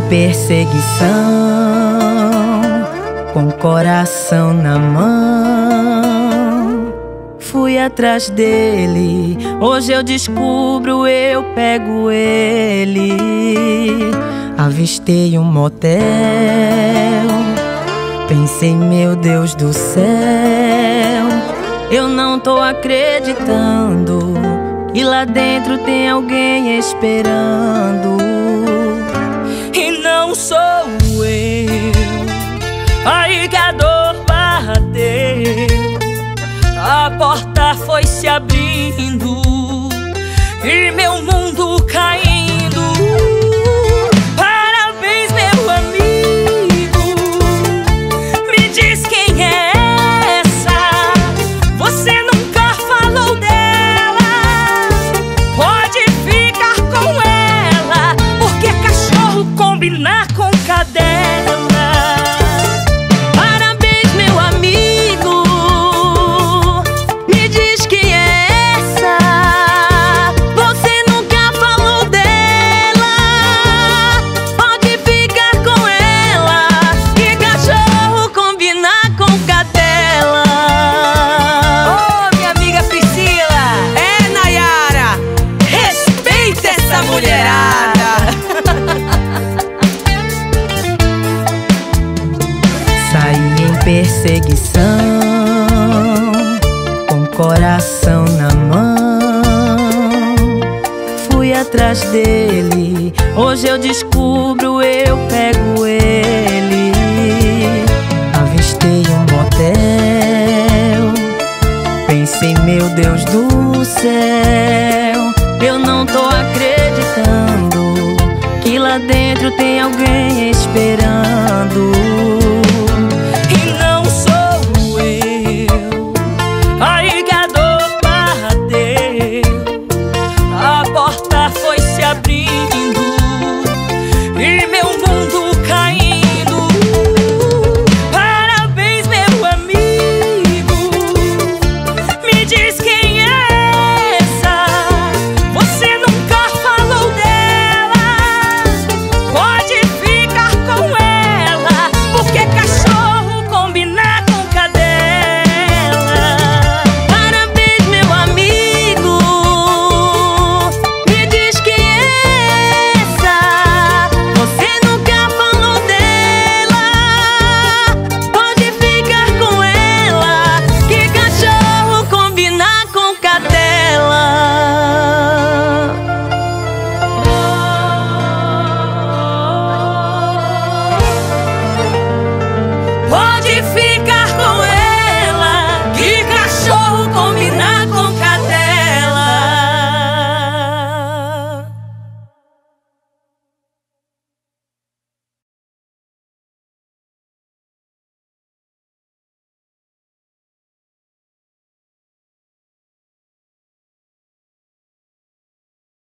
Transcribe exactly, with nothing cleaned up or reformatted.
perseguição, com coração na mão, fui atrás dele. Hoje eu descubro, eu pego ele. Avistei um motel, pensei, meu Deus do céu, eu não tô acreditando, e lá dentro tem alguém esperando. E não sou eu. Aí que a dor bateu, a porta foi se abrindo e meu mundo caindo. Parabéns, meu amigo, me diz quem é essa. Você nunca falou dela, pode ficar com ela, porque cachorro combina com cadela. Perseguição, com coração na mão, fui atrás dele. Hoje eu descubro, eu pego ele. Avistei um motel, pensei, meu Deus do céu, eu não tô acreditando, que lá dentro tem alguém esperando.